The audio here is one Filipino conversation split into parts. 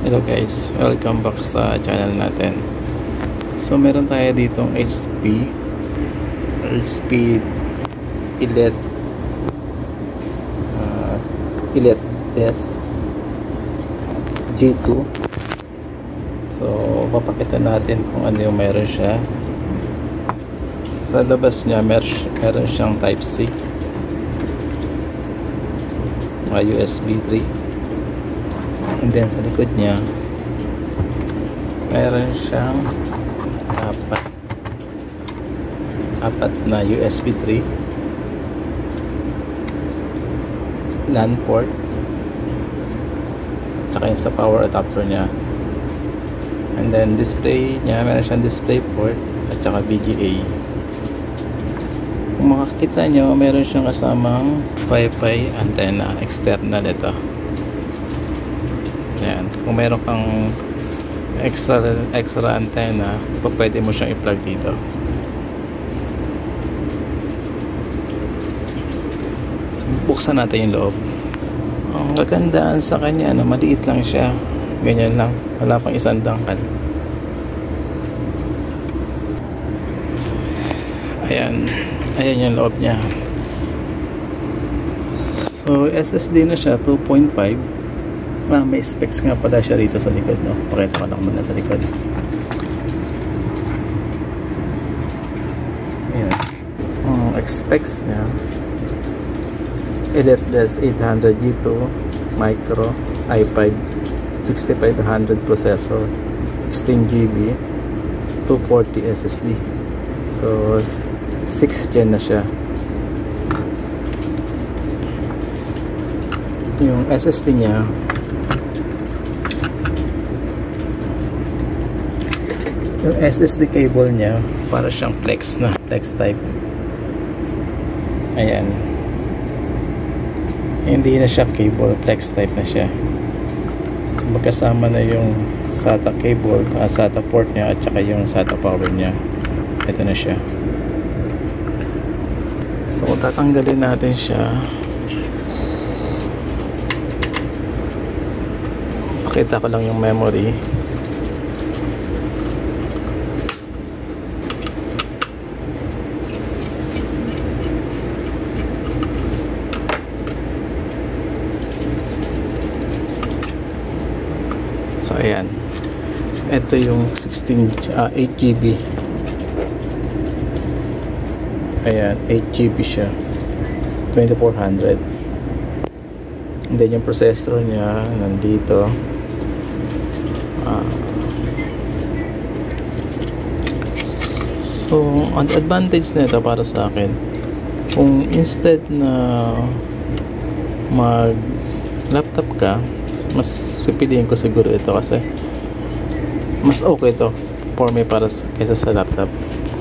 Hello guys, welcome back sa channel natin. So meron tayo ditong HP EliteDesk G2. So papakita natin kung ano yung meron siya. Sa labas niya meron siyang type C, USB 3. And then sa likod niya meron siyang apat na USB 3 LAN port, tsaka yung sa power adapter niya. And then display niya, meron siyang display port at tsaka VGA. Kung makikita nyo, meron siyang kasamang Wi-Fi antenna external. Ito yan, kung meron kang extra antenna, pwede mo siyang i-plug dito. So, buksan natin yung loob. Ang kagandaan sa kanya, maliit lang siya, ganyan lang, wala pang isang dangkal. Ayan yung loob niya. So SSD na siya, 2.5. May specs nga pala siya rito sa likod, no? Pakita ko lang muna sa likod. Ayan. Specs niya: EliteDesk 800 G2 micro iPad 6500 processor, 16 GB, 240 SSD. So 6th gen na siya. Yung SSD niya, yung SSD cable niya para siyang flex type. Ayan, hindi na siya cable, flex type na siya. So magkasama na yung SATA cable, SATA port niya at saka yung SATA power niya. Ito na siya. So kung tatanggalin natin siya, pakita ko lang yung memory. So ayan, ito yung 8 GB. Ayan, 8 GB siya, 2400. And then yung processor niya nandito. So ang advantage nito para sa akin, kung instead na mag laptop ka, mas pipiliin ko siguro ito kasi mas okay ito for me para kaysa sa laptop.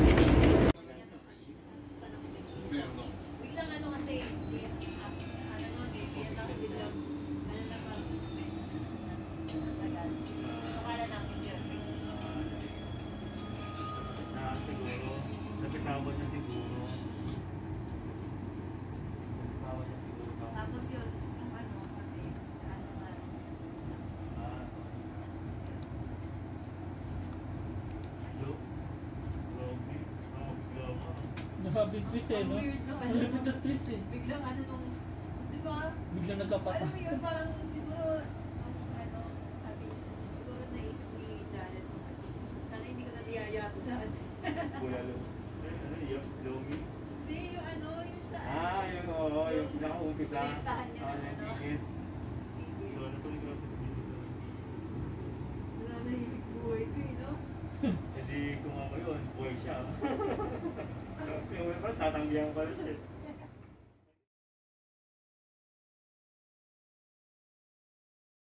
Tapos yun, yung ano, sabi, ano nga. Nakabig twist eh, no? Weird no? Ang lupit na twist eh. Biglang ano nung, di ba? Biglang nagkapata. Alam mo yun, parang siguro, ano, sabi, siguro naisip ni Janet, sana hindi ko nadiyaya sa ano. Kuya Lo. Ano yun? Lomi? Hindi, yung ano, yung sa Yung oo, yung nakaumpisa. Pinentahan niya ng ano. Tigit. Tigit. So, natuloy ko sa Wala na hibig buhay ko eh, no? Hindi kung ako yun, boy siya. Yung iba, tatanggihan pa rin siya.